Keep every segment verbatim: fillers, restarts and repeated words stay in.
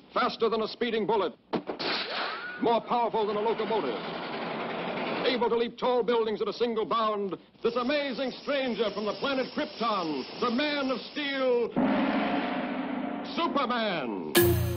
faster than a speeding bullet, more powerful than a locomotive, able to leap tall buildings at a single bound, this amazing stranger from the planet Krypton, the Man of Steel, Superman.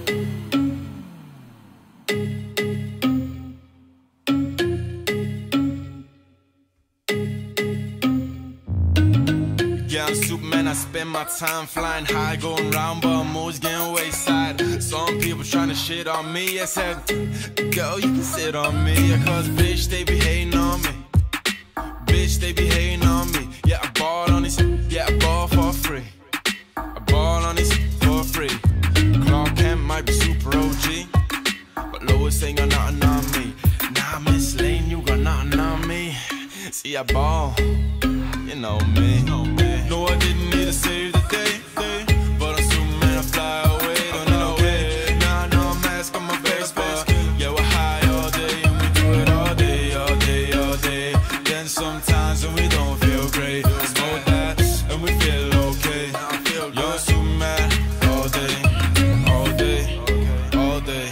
Yeah, I'm Superman, I spend my time flying high, going round, but I'm always getting wayside. Some people trying to shit on me, I said, girl, you can sit on me, cause bitch, they be hating on me. Bitch, they be hating on me. Yeah, I ball on this, yeah, I ball for free. I ball on this for free. Clark Kent might be super O G, but Lois ain't got nothing on me. Nah, Miss Lane, you got nothing on me. See, I ball, you know me. No, I didn't need to save the day, day. But I'm Superman, I fly away, don't know way. Nah, no mask on my face, but yeah, we're high all day, and we do it all day, all day, all day. Then sometimes when we don't feel great, smoke that, and we feel okay. You're Superman, all day, all day, all day,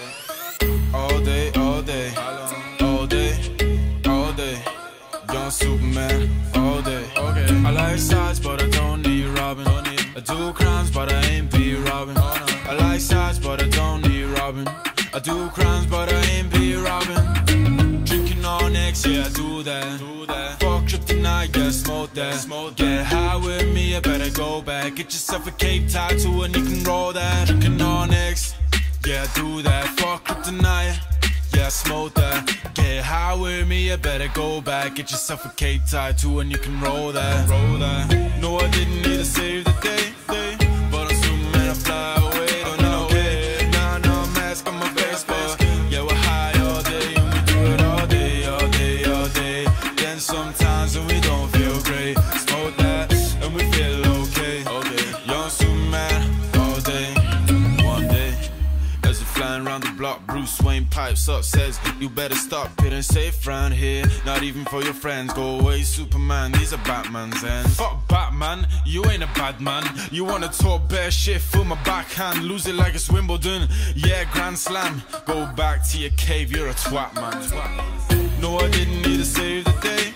all day, all day, all day, all day. You're Superman, all day. I like sides, but I don't need robbing. I do crimes, but I ain't be robbing. I like sides, but I don't need robbing. I do crimes, but I ain't be robbing. Drinking on X, yeah, I do that. Fuck kryptonite, yeah, smoke that. Get high with me, I better go back. Get yourself a cape tattoo and you can roll that. Drinking on X, yeah, I do that. Fuck kryptonite, yeah, smoke that. Get high with me, you better go back. Get yourself a cape tattoo and you can roll that. Roll that. No, I didn't need to save the day, day. But I'm Superman, I fly away, don't know way. Nah, no mask on my face, but yeah, we're high all day, and we do it all day, all day, all day. Then sometimes when we don't feel great, smoke that, and we feel okay. Okay. Young Superman, all day. One day, as we're flying around the block, Bruce Wayne pipes up, says, you better stop getting safe round here. Not even for your friends, go away Superman, these are Batman's ends. Fuck Batman, you ain't a bad man. You wanna talk bare shit, fill my backhand. Lose it like it's Wimbledon, yeah, Grand Slam. Go back to your cave, you're a twat man. No, I didn't need to save the day.